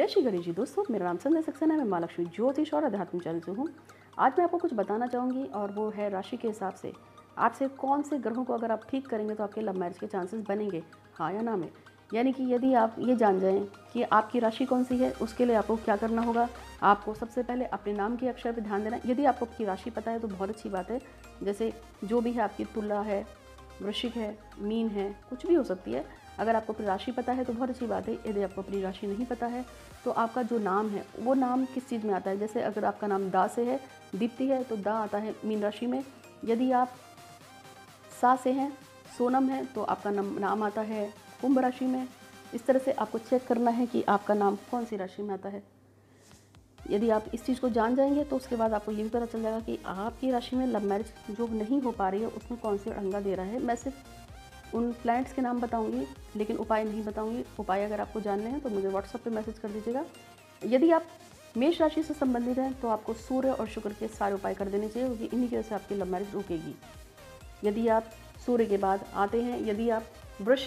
जय श्री गणेश जी दोस्तों, मेरा नाम संजय सक्सेना है। मैं माँ लक्ष्मी ज्योतिष और अध्यात्म चैनल से हूँ। आज मैं आपको कुछ बताना चाहूँगी और वो है राशि के हिसाब से आपसे कौन से ग्रहों को अगर आप ठीक करेंगे तो आपके लव मैरिज के चांसेस बनेंगे, हाँ या ना में। यानी कि यदि आप ये जान जाएं कि आपकी राशि कौन सी है, उसके लिए आपको क्या करना होगा। आपको सबसे पहले अपने नाम के अक्षर पर ध्यान देना। यदि आपको आपकी राशि पता है तो बहुत अच्छी बात है। जैसे जो भी है, आपकी तुला है, वृश्चिक है, मीन है, कुछ भी हो सकती है। अगर आपको अपनी राशि पता है तो बहुत अच्छी बात है। यदि आपको अपनी राशि नहीं पता है तो आपका जो नाम है वो नाम किस चीज़ में आता है। जैसे अगर आपका नाम दा से है, दीप्ति है, तो दा आता है मीन राशि में। यदि आप सा से हैं, सोनम है, तो आपका नाम आता है कुंभ राशि में। इस तरह से आपको चेक करना है कि आपका नाम कौन सी राशि में आता है। यदि आप इस चीज़ को जान जाएंगे तो उसके बाद आपको ये भी पता चल जाएगा कि आपकी राशि में लव मैरिज जो नहीं हो पा रही है उसमें कौन सी अड़ंगा दे रहा है। मैं सिर्फ उन प्लैनेट्स के नाम बताऊंगी लेकिन उपाय नहीं बताऊंगी। उपाय अगर आपको जानने हैं तो मुझे व्हाट्सएप पे मैसेज कर दीजिएगा। यदि आप मेष राशि से संबंधित हैं तो आपको सूर्य और शुक्र के सारे उपाय कर देने चाहिए, क्योंकि इन्हीं की वजह से आपकी लव मैरिज रुकेगी। यदि आप सूर्य के बाद आते हैं, यदि आप वृष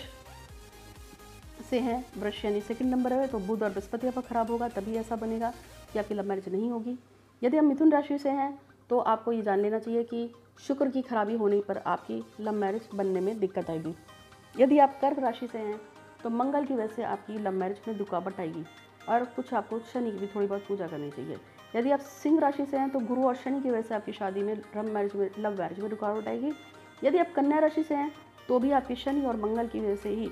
से हैं, वृष यानी सेकंड नंबर है, तो बुध और बृहस्पति आपका खराब होगा, तभी ऐसा बनेगा कि आपकी लव मैरिज नहीं होगी। यदि आप मिथुन राशि से हैं तो आपको ये जान लेना चाहिए कि शुक्र की खराबी होने पर आपकी लव मैरिज बनने में दिक्कत आएगी। यदि आप कर्क राशि से हैं तो मंगल की वजह से आपकी लव मैरिज में रुकावट आएगी और कुछ आपको शनि की भी थोड़ी बहुत पूजा करनी चाहिए। यदि आप सिंह राशि से हैं तो गुरु और शनि की वजह से आपकी शादी में लव मैरिज में रुकावट आएगी। यदि आप कन्या राशि से हैं तो भी आपकी शनि और मंगल की वजह से ही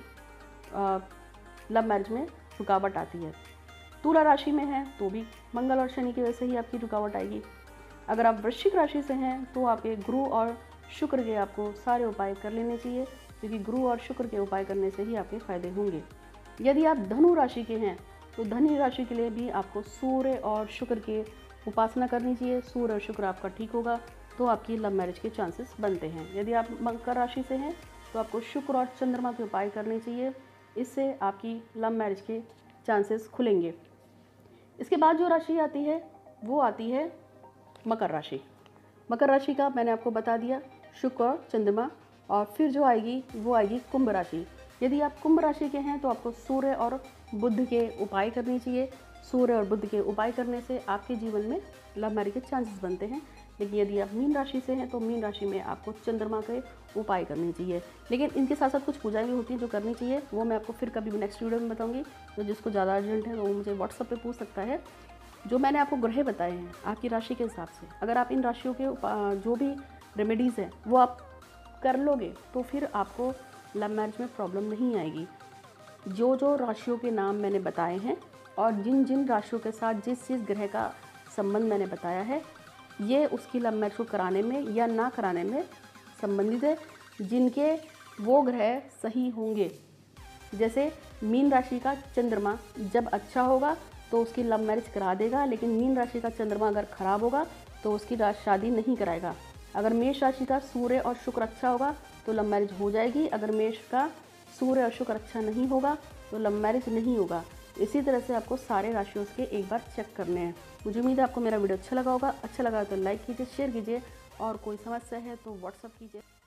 लव मैरिज में रुकावट आती है। तुला राशि में है तो भी मंगल और शनि की वजह से ही आपकी रुकावट आएगी। अगर आप वृश्चिक राशि से हैं तो आपके गुरु और शुक्र के आपको सारे उपाय कर लेने चाहिए, क्योंकि गुरु और शुक्र के उपाय करने से ही आपके फायदे होंगे। यदि आप धनु राशि के हैं तो धनु राशि के लिए भी आपको सूर्य और शुक्र के उपासना करनी चाहिए। सूर्य और शुक्र आपका ठीक होगा तो आपकी लव मैरिज के चांसेस बनते हैं। यदि आप मकर राशि से हैं तो आपको शुक्र और चंद्रमा के उपाय करने चाहिए, इससे आपकी लव मैरिज के चांसेस खुलेंगे। इसके बाद जो राशि आती है वो आती है मकर राशि। मकर राशि का मैंने आपको बता दिया, शुक्र और चंद्रमा। और फिर जो आएगी वो आएगी कुंभ राशि। यदि आप कुंभ राशि के हैं तो आपको सूर्य और बुध के उपाय करने चाहिए। सूर्य और बुध के उपाय करने से आपके जीवन में लव मैरिज के चांसेस बनते हैं। लेकिन यदि आप मीन राशि से हैं तो मीन राशि में आपको चंद्रमा के उपाय करने चाहिए। लेकिन इनके साथ साथ कुछ पूजाएं भी होती हैं जो करनी चाहिए, वो मैं आपको फिर कभी नेक्स्ट वीडियो में बताऊंगी। तो जिसको ज़्यादा अर्जेंट है तो वो मुझे व्हाट्सएप पे पूछ सकता है। जो मैंने आपको ग्रह बताए हैं आपकी राशि के हिसाब से, अगर आप इन राशियों के जो भी रेमेडीज़ हैं वो आप कर लोगे तो फिर आपको लव मैरिज में प्रॉब्लम नहीं आएगी। जो जो राशियों के नाम मैंने बताए हैं और जिन जिन राशियों के साथ जिस जिस ग्रह का संबंध मैंने बताया है, ये उसकी लव मैरिज को कराने में या ना कराने में संबंधित है। जिनके वो ग्रह सही होंगे, जैसे मीन राशि का चंद्रमा जब अच्छा होगा तो उसकी लव मैरिज करा देगा, लेकिन मीन राशि का चंद्रमा अगर खराब होगा तो उसकी शादी नहीं कराएगा। अगर मेष राशि का सूर्य और शुक्र अच्छा होगा तो लव मैरिज हो जाएगी। अगर मेष का सूर्य और शुक्र अच्छा नहीं होगा तो लव मैरिज नहीं होगा। इसी तरह से आपको सारे राशियों के एक बार चेक करने हैं। मुझे उम्मीद है आपको मेरा वीडियो अच्छा लगा होगा। अच्छा लगा तो लाइक कीजिए, शेयर कीजिए, और कोई समस्या है तो व्हाट्सअप कीजिए।